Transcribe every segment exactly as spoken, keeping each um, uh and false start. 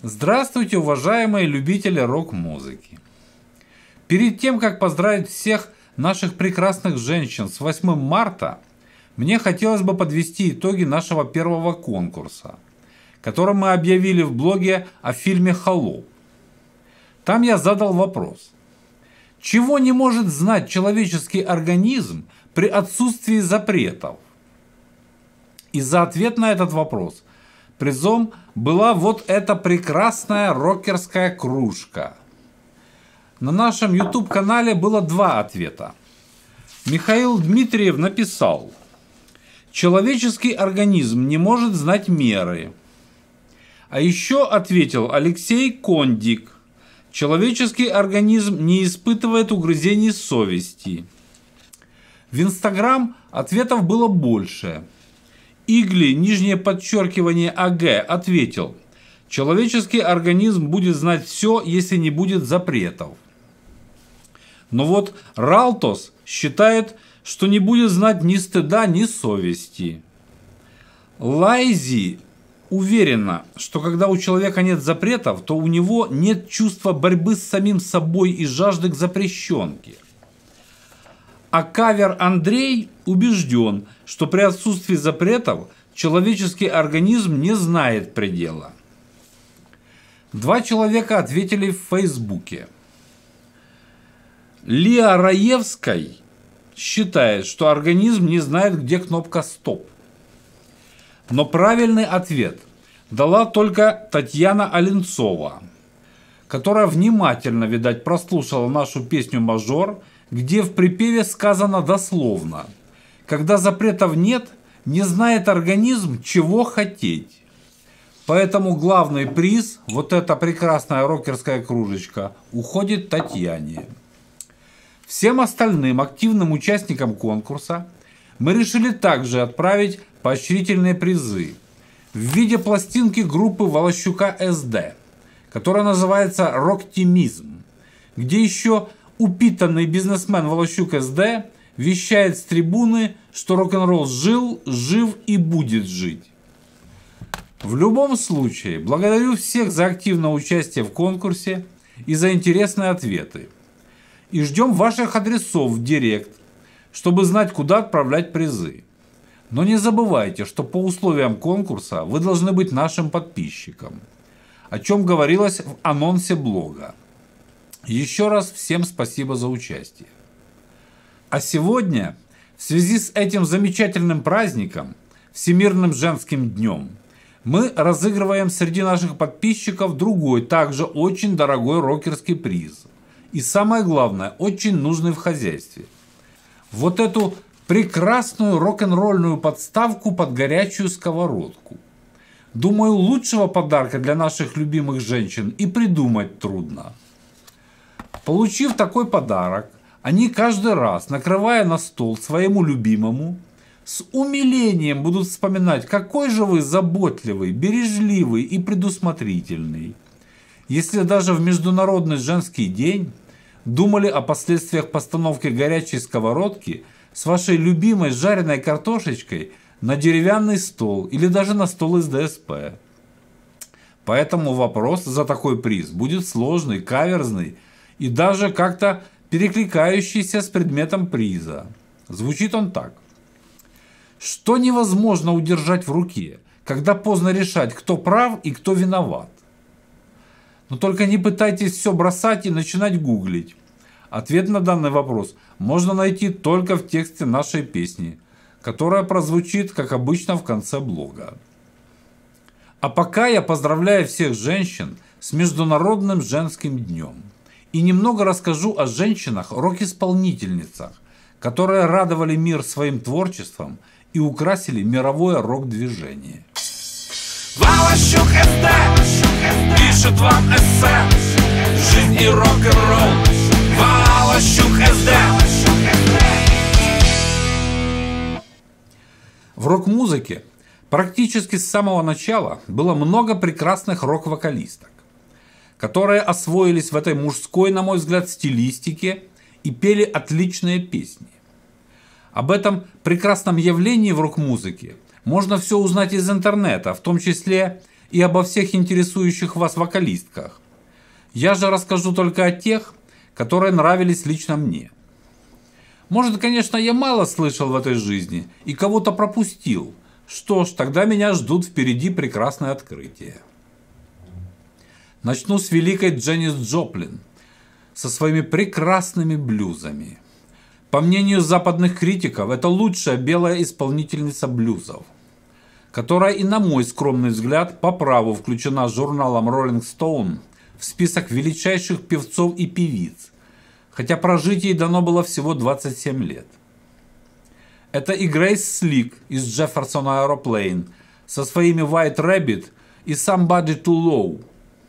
Здравствуйте, уважаемые любители рок-музыки! Перед тем, как поздравить всех наших прекрасных женщин с восьмым марта, мне хотелось бы подвести итоги нашего первого конкурса, который мы объявили в блоге о фильме «Холоп». Там я задал вопрос: чего не может знать человеческий организм при отсутствии запретов? И за ответ на этот вопрос призом была вот эта прекрасная рокерская кружка. На нашем YouTube-канале было два ответа. Михаил Дмитриев написал: человеческий организм не может знать меры. А еще ответил Алексей Кондик: человеческий организм не испытывает угрызений совести. В Инстаграм ответов было больше. Игли, нижнее подчеркивание АГ, ответил: человеческий организм будет знать все, если не будет запретов. Но вот Ралтос считает, что не будет знать ни стыда, ни совести. Лайзи уверена, что когда у человека нет запретов, то у него нет чувства борьбы с самим собой и жажды к запрещенке. А Кавер Андрей убежден, что при отсутствии запретов человеческий организм не знает предела. Два человека ответили в Фейсбуке. Лиа Раевской считает, что организм не знает, где кнопка «Стоп». Но правильный ответ дала только Татьяна Оленцова, которая внимательно, видать, прослушала нашу песню «Мажор», где в припеве сказано дословно: когда запретов нет, не знает организм, чего хотеть. Поэтому главный приз, вот эта прекрасная рокерская кружечка, уходит Татьяне. Всем остальным активным участникам конкурса мы решили также отправить поощрительные призы в виде пластинки группы Волощука СД, которая называется «Роктимизм», где еще упитанный бизнесмен Волощук СД вещает с трибуны, что рок-н-ролл жил, жив и будет жить. В любом случае, благодарю всех за активное участие в конкурсе и за интересные ответы. И ждем ваших адресов в директ, чтобы знать, куда отправлять призы. Но не забывайте, что по условиям конкурса вы должны быть нашим подписчиком, о чем говорилось в анонсе блога. Еще раз всем спасибо за участие. А сегодня, в связи с этим замечательным праздником, Всемирным женским днем, мы разыгрываем среди наших подписчиков другой, также очень дорогой рокерский приз. И самое главное, очень нужный в хозяйстве. Вот эту прекрасную рок-н-ролльную подставку под горячую сковородку. Думаю, лучшего подарка для наших любимых женщин и придумать трудно. Получив такой подарок, они каждый раз, накрывая на стол своему любимому, с умилением будут вспоминать, какой же вы заботливый, бережливый и предусмотрительный. Если даже в Международный женский день думали о последствиях постановки горячей сковородки с вашей любимой жареной картошечкой на деревянный стол или даже на стол из ДСП. Поэтому вопрос за такой приз будет сложный, каверзный и даже как-то перекликающийся с предметом приза. Звучит он так. Что невозможно удержать в руке, когда поздно решать, кто прав и кто виноват? Но только не пытайтесь все бросать и начинать гуглить. Ответ на данный вопрос можно найти только в тексте нашей песни, которая прозвучит, как обычно, в конце блога. А пока я поздравляю всех женщин с Международным женским днем. И немного расскажу о женщинах-рок-исполнительницах, которые радовали мир своим творчеством и украсили мировое рок-движение. Волощук СД пишет вам эссе «Жизнь и рок-н-ролл». Волощук СД. В рок-музыке практически с самого начала было много прекрасных рок-вокалисток, которые освоились в этой мужской, на мой взгляд, стилистике и пели отличные песни. Об этом прекрасном явлении в рок-музыке можно все узнать из интернета, в том числе и обо всех интересующих вас вокалистках. Я же расскажу только о тех, которые нравились лично мне. Может, конечно, я мало слышал в этой жизни и кого-то пропустил. Что ж, тогда меня ждут впереди прекрасные открытия. Начну с великой Дженнис Джоплин со своими прекрасными блюзами. По мнению западных критиков, это лучшая белая исполнительница блюзов, которая и на мой скромный взгляд по праву включена журналом Rolling Stone в список величайших певцов и певиц, хотя прожить ей дано было всего двадцать семь лет. Это и Грейс Слик из Jefferson Aeroplane со своими White Rabbit и Somebody Too Low.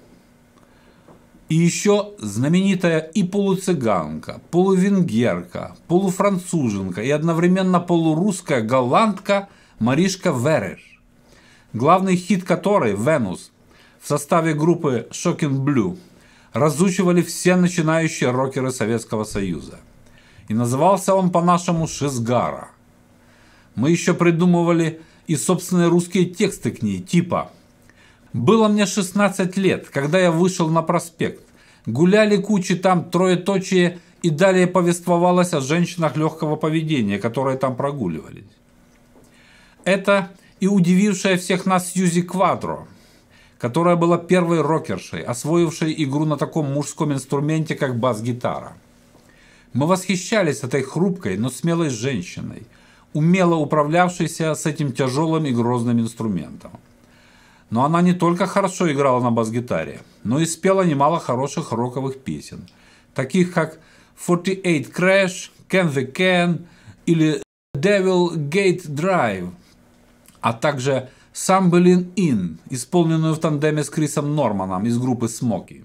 И еще знаменитая и полуцыганка, полувенгерка, полуфранцуженка и одновременно полурусская голландка Маришка Вереш, главный хит которой «Венус» в составе группы Shocking Blue разучивали все начинающие рокеры Советского Союза. И назывался он по-нашему «Шизгара». Мы еще придумывали и собственные русские тексты к ней, типа «Было мне шестнадцать лет, когда я вышел на проспект. Гуляли кучи там троеточие, и далее повествовалось о женщинах легкого поведения, которые там прогуливались». Это и удивившая всех нас Сьюзи Квадро, которая была первой рокершей, освоившей игру на таком мужском инструменте, как бас-гитара. Мы восхищались этой хрупкой, но смелой женщиной, умело управлявшейся с этим тяжелым и грозным инструментом. Но она не только хорошо играла на бас-гитаре, но и спела немало хороших роковых песен, таких как сорок восемь Crash, Can the Can или Devil Gate Drive, а также Stumbling In, исполненную в тандеме с Крисом Норманом из группы Смоки.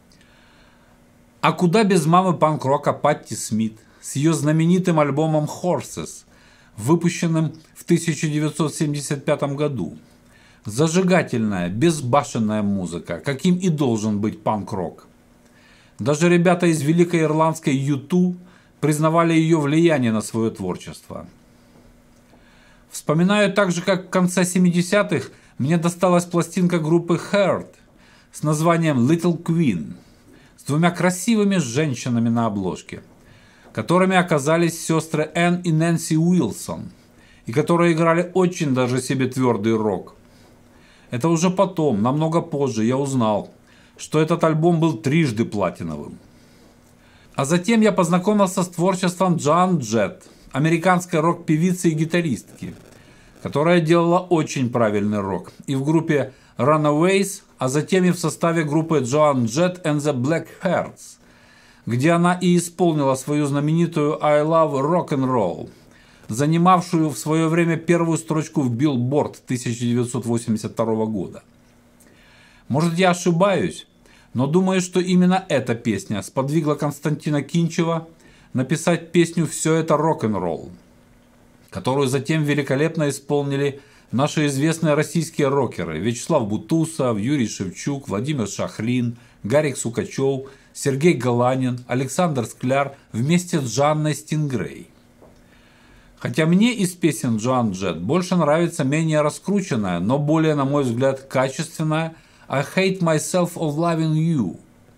А куда без мамы панк-рока Патти Смит с ее знаменитым альбомом Horses, выпущенным в тысяча девятьсот семьдесят пятом году. Зажигательная, безбашенная музыка, каким и должен быть панк-рок. Даже ребята из великой ирландской ю ту признавали ее влияние на свое творчество. Вспоминаю также, как в конце семидесятых мне досталась пластинка группы Heart с названием Little Queen с двумя красивыми женщинами на обложке, которыми оказались сестры Энн и Нэнси Уилсон, и которые играли очень даже себе твердый рок. Это уже потом, намного позже, я узнал, что этот альбом был трижды платиновым. А затем я познакомился с творчеством Джоан Джетт, американской рок-певицы и гитаристки, которая делала очень правильный рок и в группе Runaways, а затем и в составе группы Joan Jett and the Blackhearts, где она и исполнила свою знаменитую I Love Rock'n'Roll, занимавшую в свое время первую строчку в Billboard тысяча девятьсот восемьдесят второго года. Может, я ошибаюсь, но думаю, что именно эта песня сподвигла Константина Кинчева написать песню «Все это рок-н-ролл», которую затем великолепно исполнили наши известные российские рокеры Вячеслав Бутусов, Юрий Шевчук, Владимир Шахрин, Гарик Сукачев, Сергей Галанин, Александр Скляр вместе с Жанной Стингрей. Хотя мне из песен Joan Jett больше нравится менее раскрученная, но более, на мой взгляд, качественная I Hate Myself of Loving You.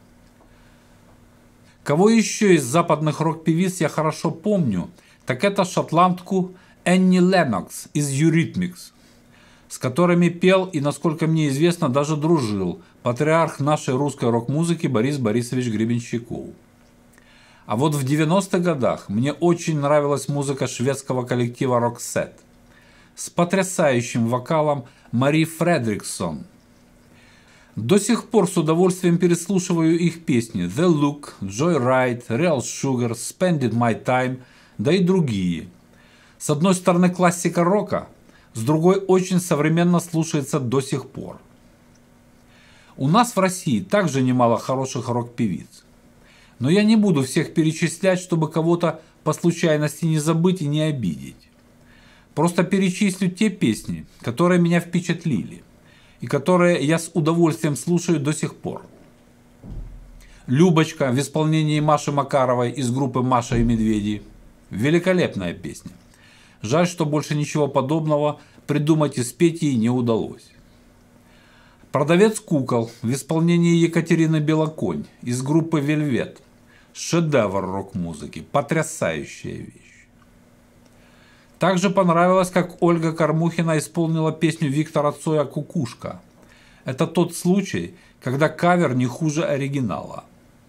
Кого еще из западных рок-певиц я хорошо помню, так это шотландку Энни Леннокс из Eurythmics, с которыми пел и, насколько мне известно, даже дружил патриарх нашей русской рок-музыки Борис Борисович Гребенщиков. А вот в девяностых годах мне очень нравилась музыка шведского коллектива Roxette с потрясающим вокалом Мари Фредриксон. До сих пор с удовольствием переслушиваю их песни The Look, Joyride, Real Sugar, Spending My Time, да и другие. С одной стороны классика рока, с другой очень современно слушается до сих пор. У нас в России также немало хороших рок-певиц. Но я не буду всех перечислять, чтобы кого-то по случайности не забыть и не обидеть. Просто перечислю те песни, которые меня впечатлили и которые я с удовольствием слушаю до сих пор. «Любочка» в исполнении Маши Макаровой из группы «Маша и Медведи». Великолепная песня. Жаль, что больше ничего подобного придумать и спеть ей не удалось. Продавец кукол в исполнении Екатерины Белоконь из группы «Вельвет». Шедевр рок-музыки, потрясающая вещь. Также понравилось, как Ольга Кормухина исполнила песню Виктора Цоя «Кукушка». Это тот случай, когда кавер не хуже оригинала.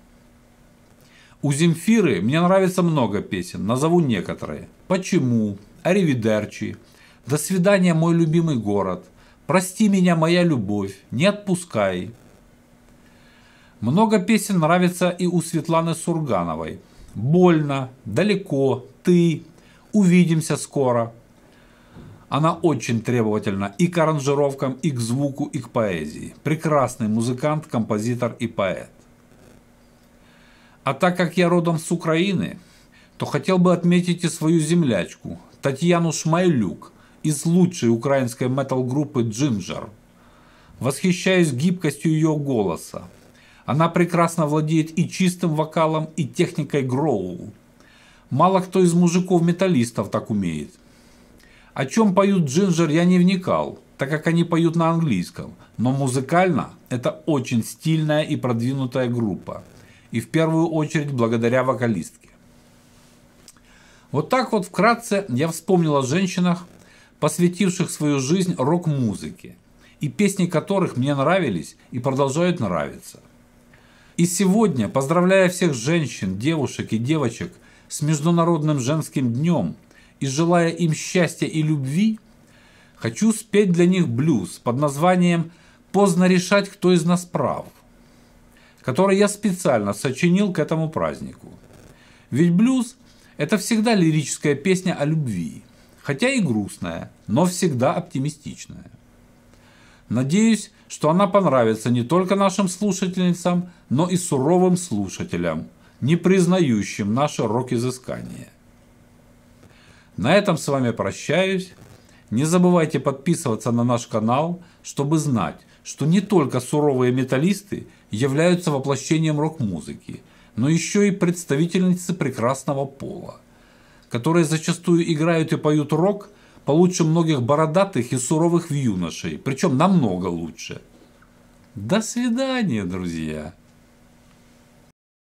У Земфиры мне нравится много песен, назову некоторые. «Почему?», «Аривидерчи», «До свидания, мой любимый город», «Прости меня, моя любовь», «Не отпускай». Много песен нравится и у Светланы Сургановой. «Больно», «Далеко», «Ты», «Увидимся скоро». Она очень требовательна и к аранжировкам, и к звуку, и к поэзии. Прекрасный музыкант, композитор и поэт. А так как я родом с Украины, то хотел бы отметить и свою землячку, Татьяну Шмайлюк, из лучшей украинской метал-группы «Джинджер». Восхищаюсь гибкостью ее голоса. Она прекрасно владеет и чистым вокалом, и техникой гроул. Мало кто из мужиков-металлистов так умеет. О чем поют «Джинджер» я не вникал, так как они поют на английском, но музыкально это очень стильная и продвинутая группа. И в первую очередь благодаря вокалистке. Вот так вот вкратце я вспомнил о женщинах, посвятивших свою жизнь рок-музыке, и песни которых мне нравились и продолжают нравиться. И сегодня, поздравляя всех женщин, девушек и девочек с Международным женским днем и желая им счастья и любви, хочу спеть для них блюз под названием «Поздно решать, кто из нас прав», который я специально сочинил к этому празднику. Ведь блюз – это всегда лирическая песня о любви, хотя и грустная, но всегда оптимистичная. Надеюсь, что она понравится не только нашим слушательницам, но и суровым слушателям, не признающим наше рок-изыскание. На этом с вами прощаюсь. Не забывайте подписываться на наш канал, чтобы знать, что не только суровые металлисты являются воплощением рок-музыки, но еще и представительницы прекрасного пола, которые зачастую играют и поют рок получше многих бородатых и суровых юношей, причем намного лучше. До свидания, друзья!